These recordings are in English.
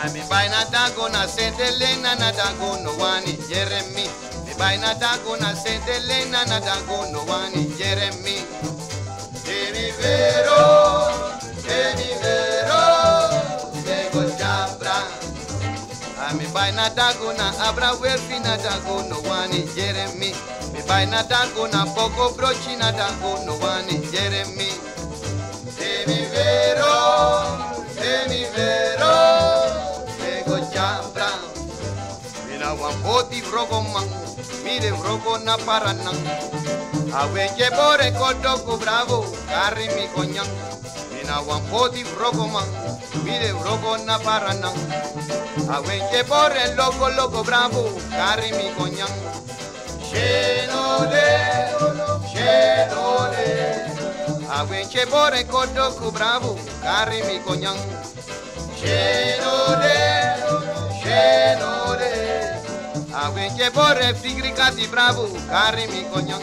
Mi bai na dago na sentelena na dago no wani Jeremy. Mi bai na dago na sentelena na dago no wani Jeremy. Mi vero, nego jabra. Mi bai na dago na abra werfi na dago no wani Jeremy. Mi bai na dago na poco brochi na dago no wani Jeremy. Mi vero, nego jabra. Mina wampoti vrogo man, mire vrogo na paranan. Awenche bore kodoko bravo, carri mi coñan. Mina wampoti vrogo man, mire vrogo na paranan. Awenche bore loco bravo, carri mi coñan. Shenole. Awenche bore kodoko bravo, carri mi coñan. Shenole. Awenche bore figri casi bravo, carri mi coñan.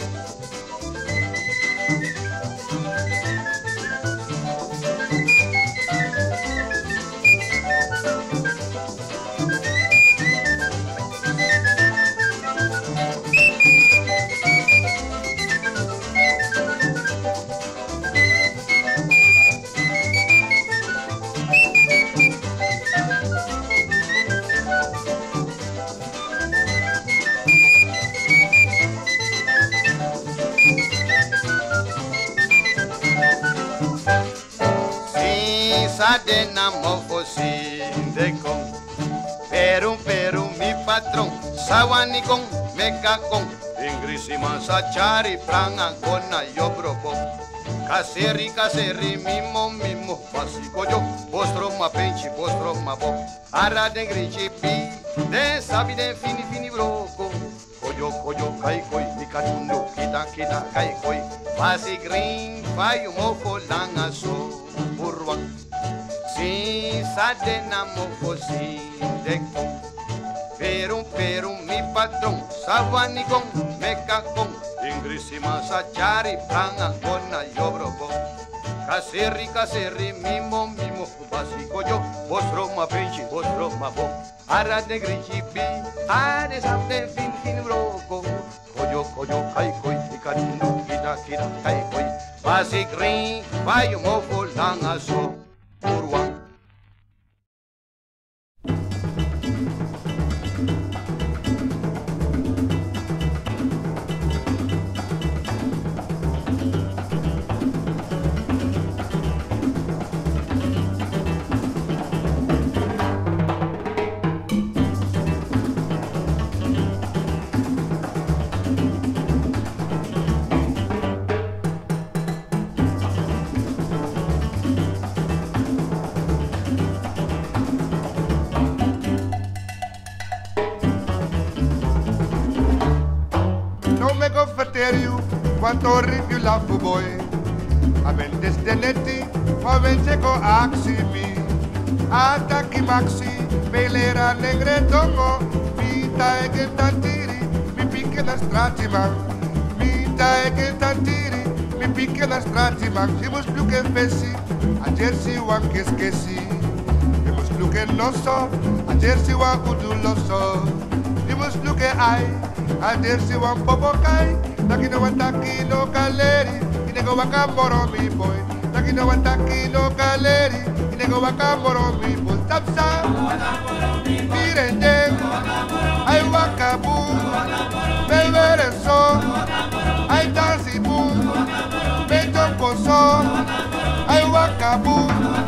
Sadena mofo sindeco, perum mi patrón, sawanicon, mecacon, ingrisima sachari pranga gona yo brobo, caseri mimo, pasico yo, postro ma penchi, postro ma bo, ara de grichi pi, de sabi de fini broco, coyo kai koi, nicatundo, kita kai koi, pasi green, payo mofo langa so, burwan. Si sadena mofo sindeco, perum mi patrón, sawanicon, mecacon, ingrisima sachari pranga gona yo brobo, caseri mimo, basico yo, postro ma penchi, postro ma bo, ara de grichipi, are samde fin broco, coyo kai koi, icatundo, kita kai koi, basi green, payo mofo langa so, urwan. Quanto ripio la boy, aven destenetti, fa vence co aximi, attacchi maxi, pelera negre tongo, vita e che tantiri, mi picchia la stratima, vita e che tantiri, mi picchia la stratima, siamo più che fessi, a Jersey wan che schessi, siamo più che non so, a Jersey wan uduloso, siamo più che ai, a Jersey wan popokai, Takino wataki no kaleri, inego wakamboro mi boy. Takino wataki no kaleri, inego wakamboro mi boy. Tapsa, mirende, ay wakabu, bebere so, ay dansi bu, beto poso, ay wakabu.